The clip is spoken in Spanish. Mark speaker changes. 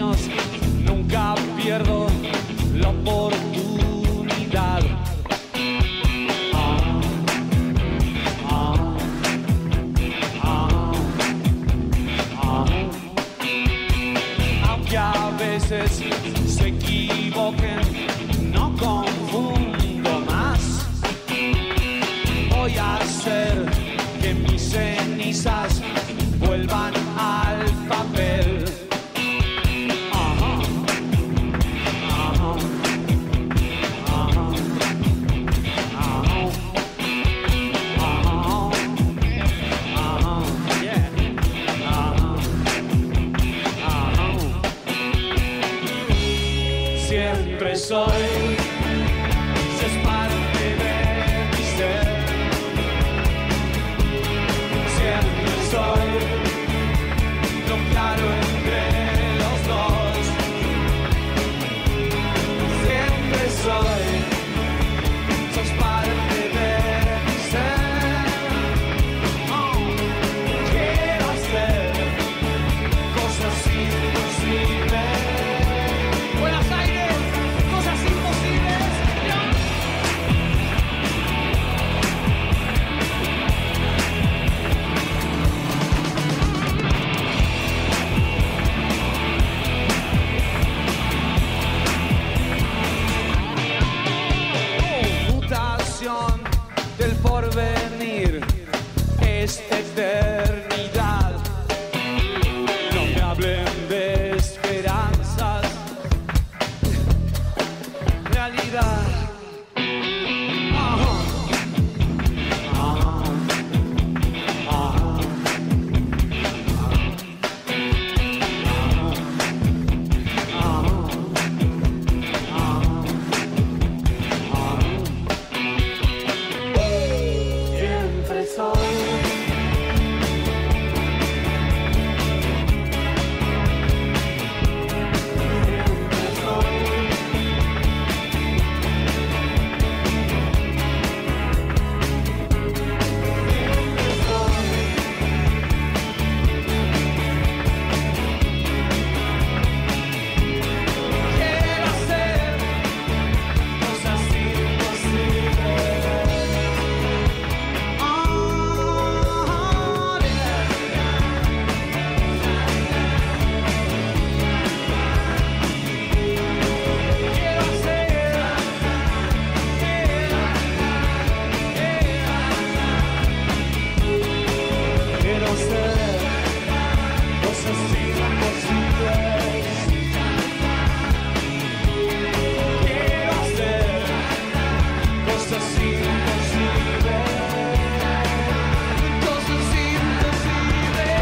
Speaker 1: caminos, nunca pierdo la oportunidad. Aunque a veces se equivoquen, no confundo más. Voy a hacer que mis cenizas vuelvan al papel. Siempre soy, si es parte de mi ser. Siempre soy lo claro entre los dos. Siempre soy, sos parte de mi ser. Quiero hacer cosas imposibles. Buenos Aires, cosas imposibles. Mutación del porvenir, esta eternidad. No me hablen de esperanzas, realidad. Siempre soy. Quiero hacer cosas imposibles. Quiero hacer cosas imposibles. Quiero hacer cosas imposibles. Cosas imposibles.